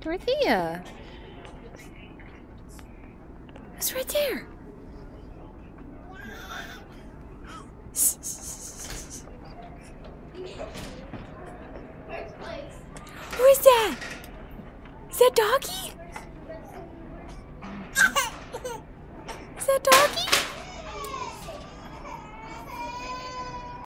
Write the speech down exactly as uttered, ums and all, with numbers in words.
Dorothea. It's right there. Who is that? Is that Doggy? Is that Doggy?